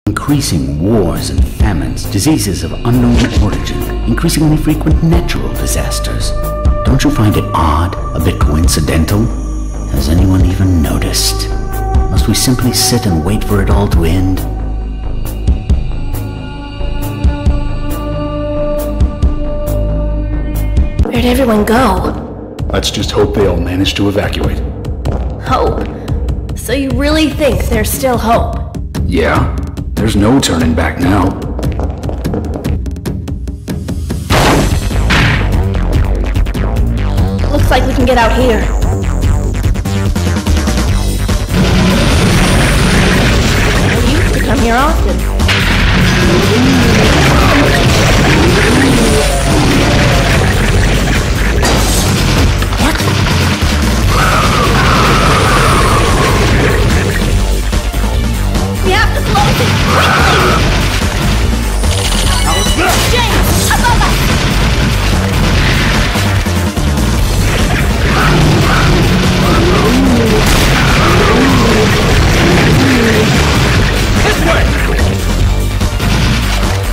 Increasing wars and famines, diseases of unknown origin, increasingly frequent natural disasters. Don't you find it odd, a bit coincidental? Has anyone even noticed? Must we simply sit and wait for it all to end? Where'd everyone go? Let's just hope they all manage to evacuate. Hope? So you really think there's still hope? Yeah, there's no turning back now. Looks like we can get out here. I used to come here often. We have to close it quickly! How's that? James, above us! This way!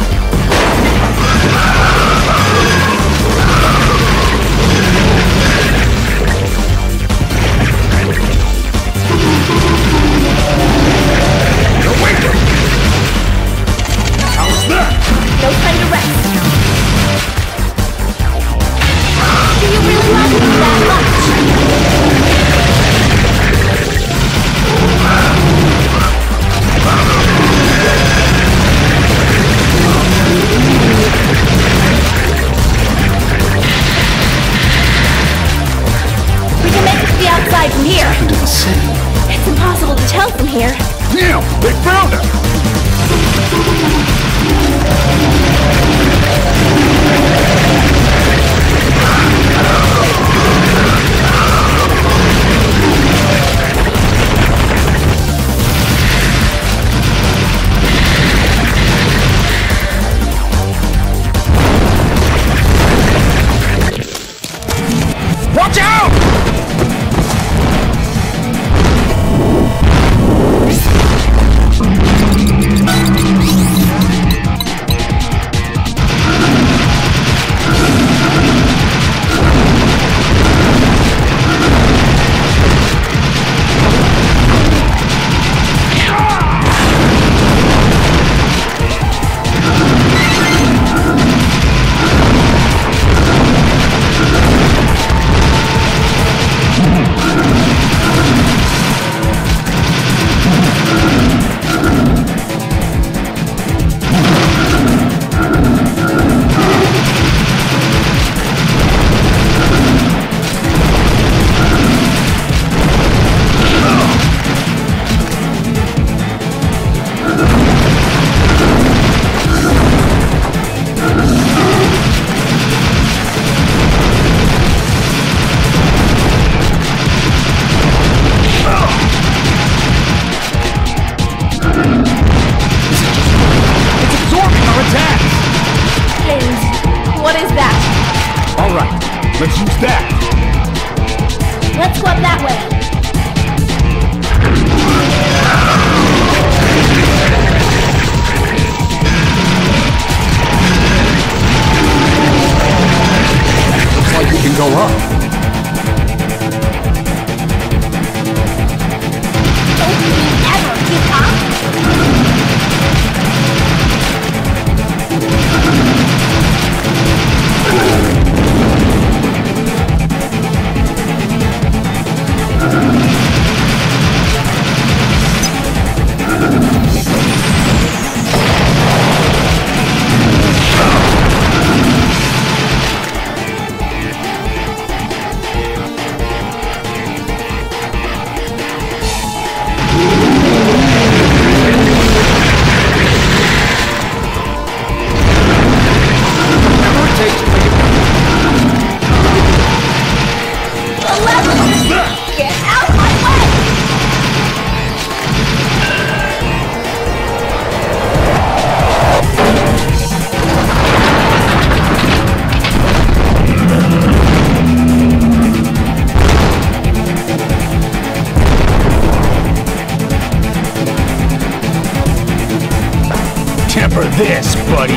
for this, buddy.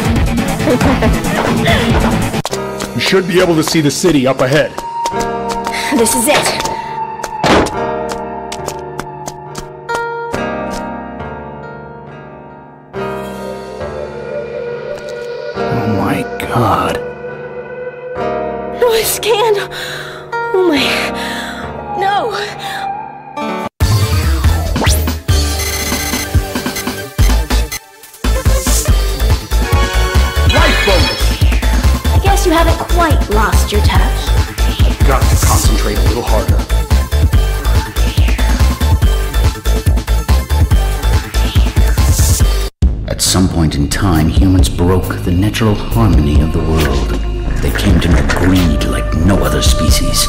You should be able to see the city up ahead. This is it. Oh my god. Oh, a scan. Oh my... No. I guess you haven't quite lost your touch. Got to concentrate a little harder. At some point in time, humans broke the natural harmony of the world. They came to know greed like no other species.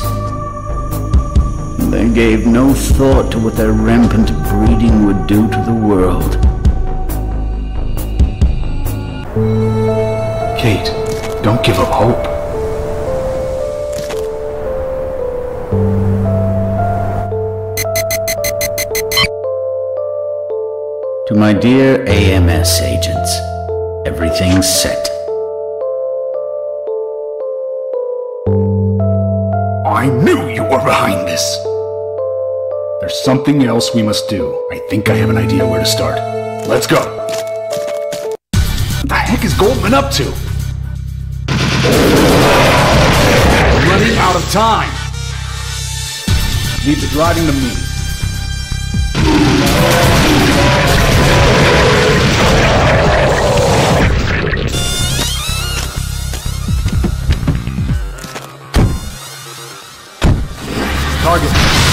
They gave no thought to what their rampant breeding would do to the world. Kate, don't give up hope. To my dear AMS agents, everything's set. I knew you were behind this! There's something else we must do. I think I have an idea where to start. Let's go! What the heck is Goldman up to? We're running out of time! Leave the driving to me. Target,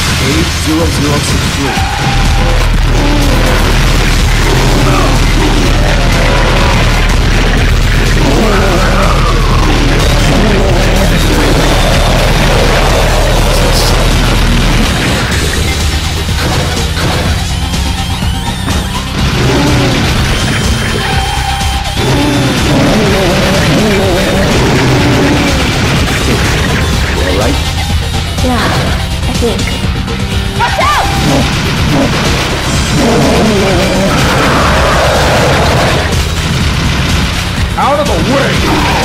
Alright? Yeah, I think. Watch out! Out of the way!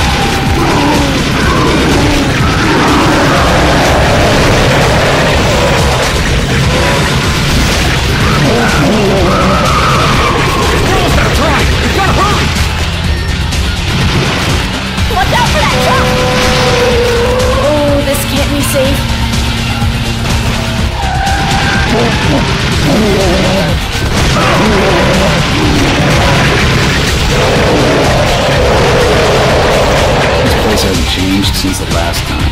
Watch out for that truck! Oh, this can't be safe. This place hasn't changed since the last time.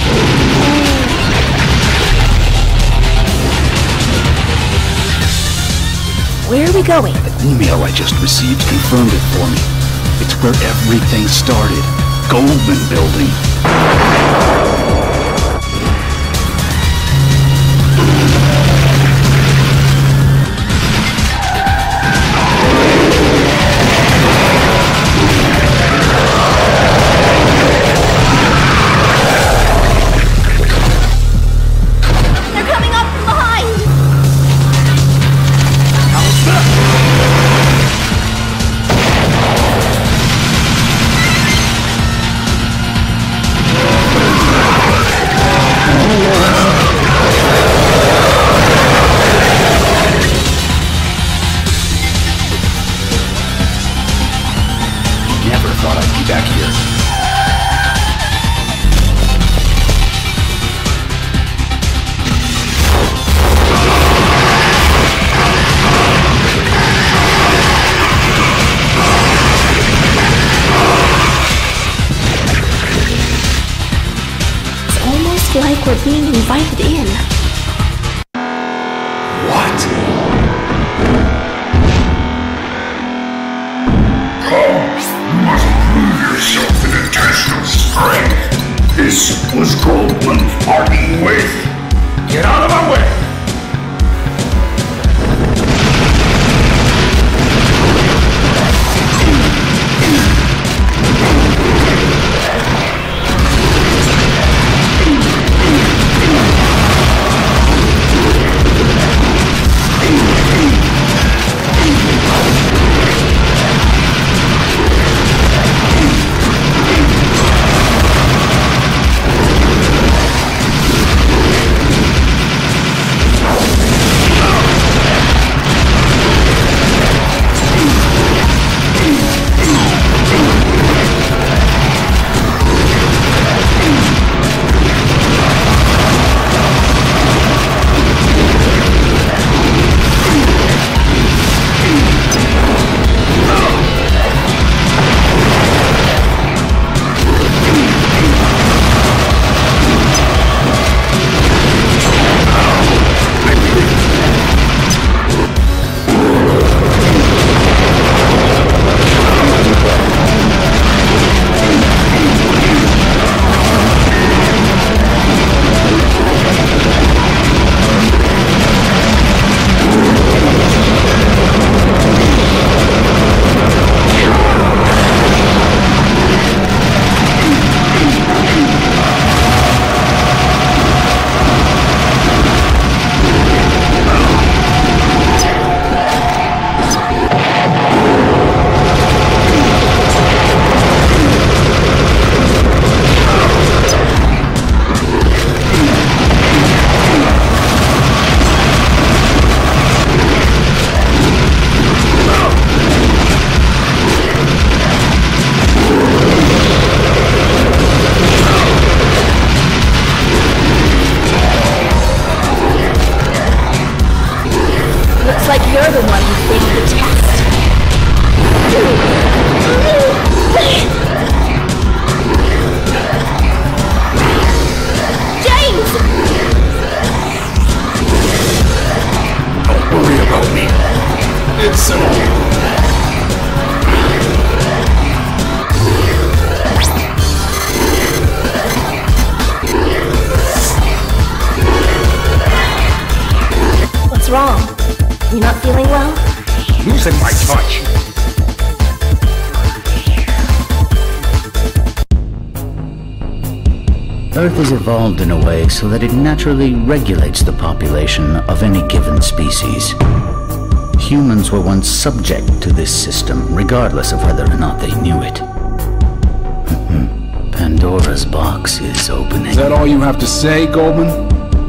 Where are we going? The email I just received confirmed it for me. It's where everything started. Goldman Building. They're coming up from behind! How's that? Never thought I'd be back here. It's almost like we're being invited in. What? You must prove yourself an intentional strength. This was Goldman's parting with. Get out of my way! touch. Earth has evolved in a way so that it naturally regulates the population of any given species. Humans were once subject to this system, regardless of whether or not they knew it. Pandora's box is opening. Is that all you have to say, Goldman?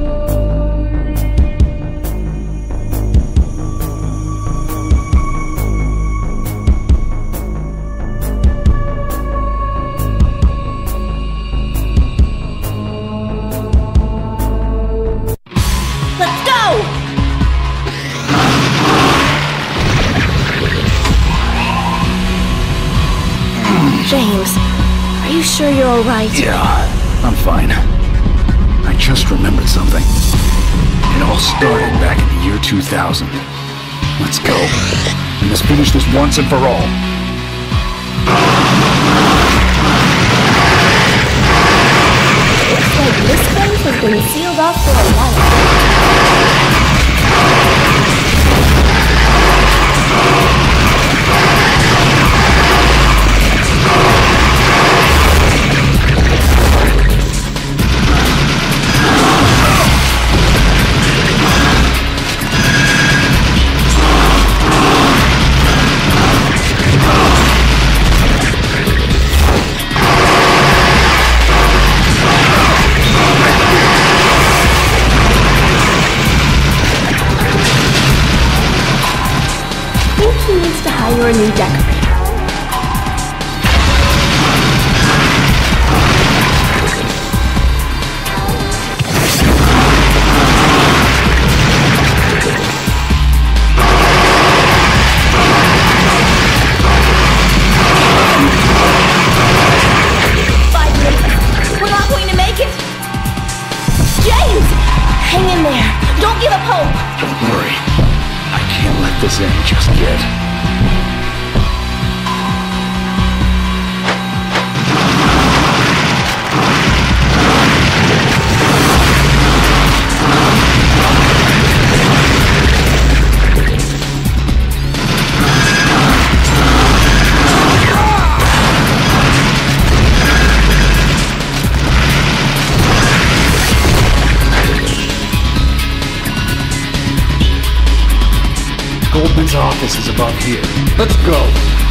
James, are you sure you're alright? Yeah, I'm fine. I just remembered something. It all started back in the year 2000. Let's go. We must finish this once and for all. Looks like this place has been sealed off for a while. Hire a new decorator. We're not going to make it! James! Hang in there! Don't give up hope! Don't worry. I can't let this end just yet. Goldman's office is above here. Let's go!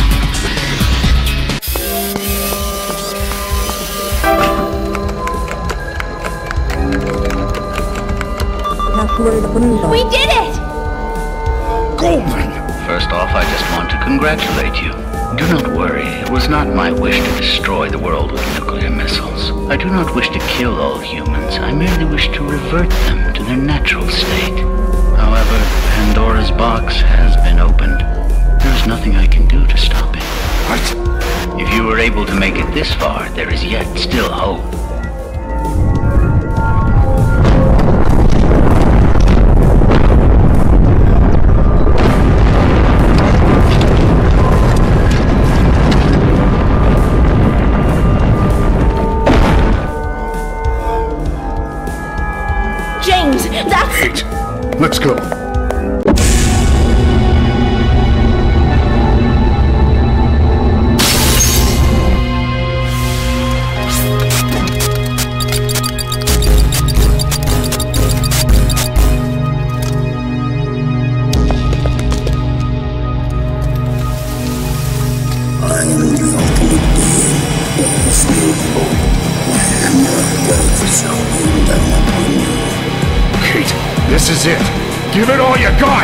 We did it! Goldman! First off, I just want to congratulate you. Do not worry, it was not my wish to destroy the world with nuclear missiles. I do not wish to kill all humans, I merely wish to revert them to their natural state. However, Pandora's box has been opened. There's nothing I can do to stop it. What? If you were able to make it this far, there is yet still hope. James, that's... Wait. Let's go. Kate, this is it. Give it all you got!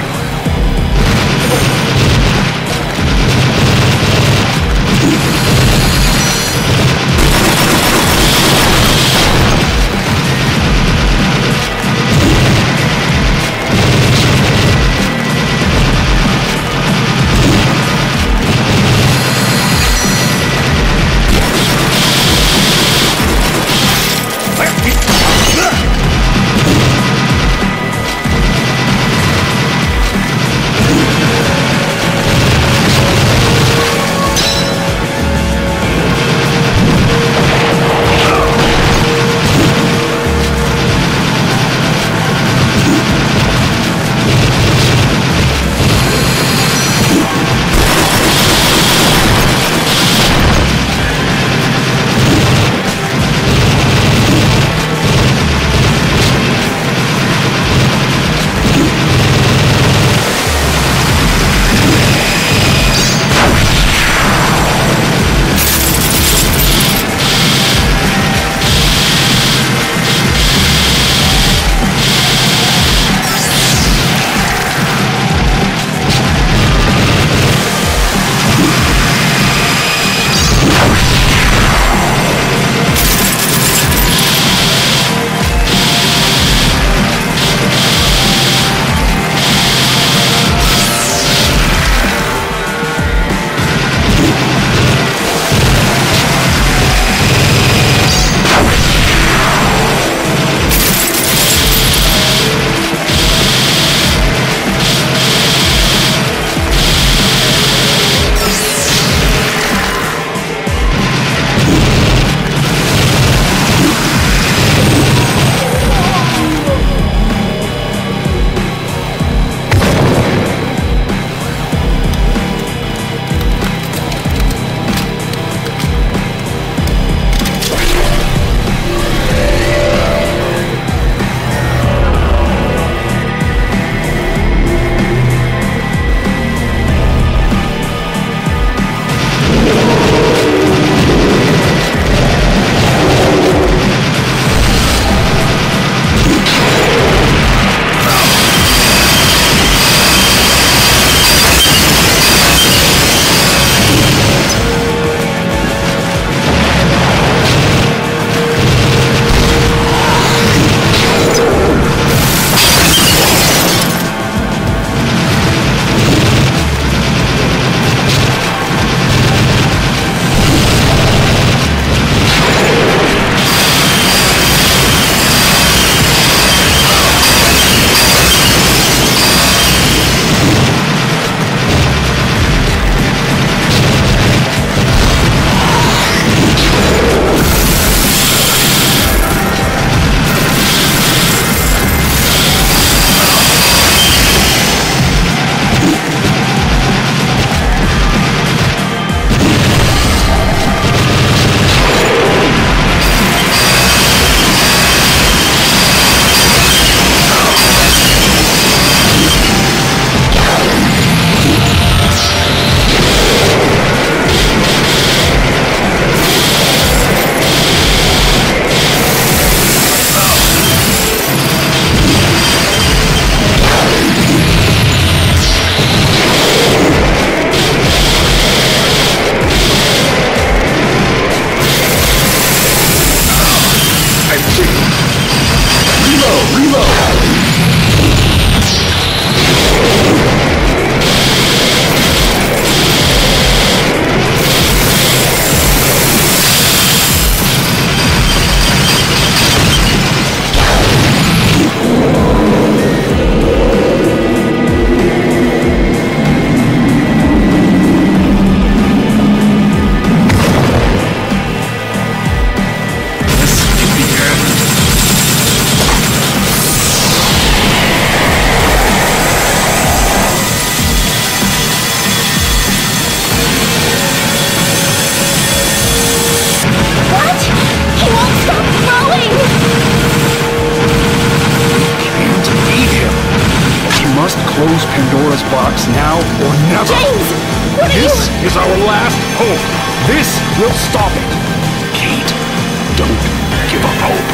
Pandora's box now or never. James! What are This you... is our last hope. This will stop it. Kate, don't give up hope.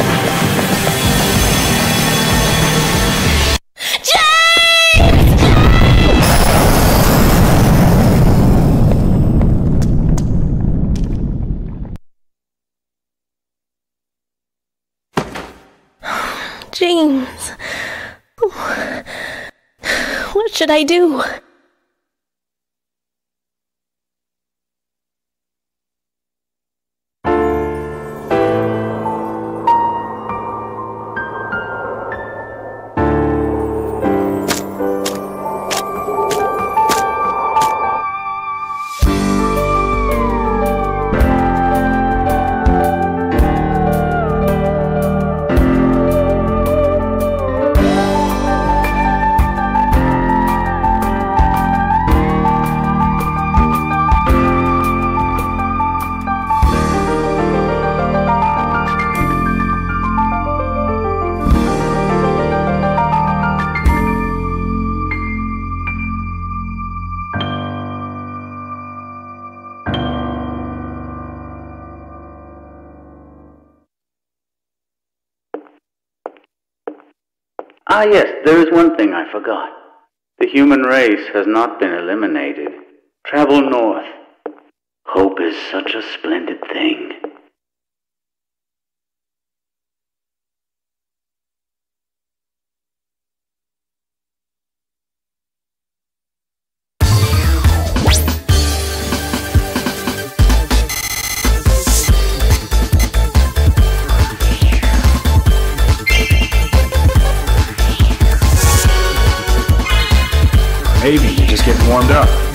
James... What should I do? Ah yes, there is one thing I forgot. The human race has not been eliminated. Travel north. Hope is such a splendid thing. Maybe you're just getting warmed up.